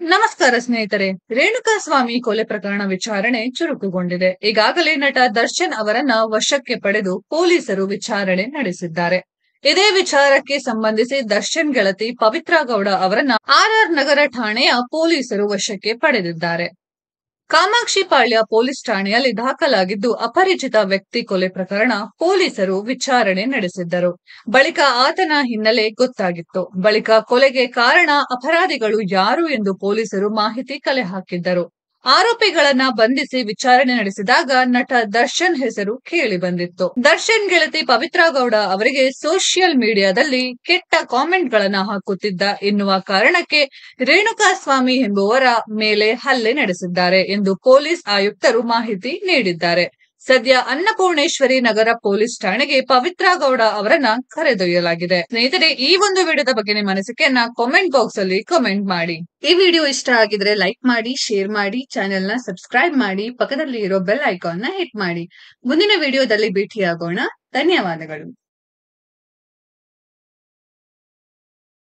ನಮಸ್ಕಾರ ಸ್ನೇಹಿತರೆ. ರೇಣುಕಾಸ್ವಾಮಿ ಕೊಲೆ ಪ್ರಕರಣ ವಿಚಾರಣೆ ಚುರುಕುಗೊಂಡಿದೆ. ಈಗಾಗಲೇ ನಟ ದರ್ಶನ್ ಅವರನ್ನ ವಶಕ್ಕೆ ಪಡೆದು ಪೊಲೀಸರು ವಿಚಾರಣೆ ನಡೆಸಿದ್ದಾರೆ. ಇದೇ ವಿಚಾರಕ್ಕೆ ಸಂಬಂಧಿಸಿ ದರ್ಶನ್ ಗೆಳತಿ ಪವಿತ್ರಾ ಗೌಡ ಅವರನ್ನ ಆರ್ಆರ್ ನಗರ ಠಾಣೆಯ ಪೊಲೀಸರು ವಶಕ್ಕೆ ಪಡೆದಿದ್ದಾರೆ. ಕಾಮಾಕ್ಷಿಪಾಳ್ಯ ಪೊಲೀಸ್ ಠಾಣೆಯಲ್ಲಿ ದಾಖಲಾಗಿದ್ದು ಅಪರಿಚಿತ ವ್ಯಕ್ತಿ ಕೊಲೆ ಪ್ರಕರಣ ಪೊಲೀಸರು ವಿಚಾರಣೆ ನಡೆಸಿದ್ದರು. ಬಳಿಕ ಆತನ ಹಿನ್ನೆಲೆ ಗೊತ್ತಾಗಿತ್ತು. ಬಳಿಕ ಕೊಲೆಗೆ ಕಾರಣ ಅಪರಾಧಿಗಳು ಯಾರು ಎಂದು ಪೊಲೀಸರು ಮಾಹಿತಿ ಕಲೆ ಹಾಕಿದ್ದರು. ಆರೋಪಿಗಳನ್ನ ಬಂಧಿಸಿ ವಿಚಾರಣೆ ನಡೆಸಿದಾಗ ನಟ ದರ್ಶನ್ ಹೆಸರು ಕೇಳಿ ಬಂದಿತ್ತು. ದರ್ಶನ್ ಗೆಳತಿ ಪವಿತ್ರಾ ಗೌಡ ಅವರಿಗೆ ಸೋಷಿಯಲ್ ಮೀಡಿಯಾದಲ್ಲಿ ಕೆಟ್ಟ ಕಾಮೆಂಟ್ಗಳನ್ನ ಹಾಕುತ್ತಿದ್ದ ಎನ್ನುವ ಕಾರಣಕ್ಕೆ ರೇಣುಕಾಸ್ವಾಮಿ ಎಂಬುವರ ಮೇಲೆ ಹಲ್ಲೆ ನಡೆಸಿದ್ದಾರೆ ಎಂದು ಪೊಲೀಸ್ ಆಯುಕ್ತರು ಮಾಹಿತಿ ನೀಡಿದ್ದಾರೆ. ಸದ್ಯ ಅನ್ನಪೂರ್ಣೇಶ್ವರಿ ನಗರ ಪೊಲೀಸ್ ಠಾಣೆಗೆ ಪವಿತ್ರಾ ಗೌಡ ಅವರನ್ನ ಕರೆದೊಯ್ಯಲಾಗಿದೆ. ಸ್ನೇಹಿತರೆ, ಈ ಒಂದು ವಿಡಿಯೋದ ಬಗ್ಗೆ ನಿಮ್ಮ ಅನಿಸಿಕೆಯನ್ನ ಕಾಮೆಂಟ್ ಬಾಕ್ಸ್ ಅಲ್ಲಿ ಕಾಮೆಂಟ್ ಮಾಡಿ. ಈ ವಿಡಿಯೋ ಇಷ್ಟ ಆಗಿದ್ರೆ ಲೈಕ್ ಮಾಡಿ, ಶೇರ್ ಮಾಡಿ, ಚಾನೆಲ್ ನ ಸಬ್ಸ್ಕ್ರೈಬ್ ಮಾಡಿ, ಪಕ್ಕದಲ್ಲಿ ಇರೋ ಬೆಲ್ ಐಕಾನ್ ನ ಹಿಟ್ ಮಾಡಿ. ಮುಂದಿನ ವಿಡಿಯೋದಲ್ಲಿ ಭೇಟಿಯಾಗೋಣ. ಧನ್ಯವಾದಗಳು.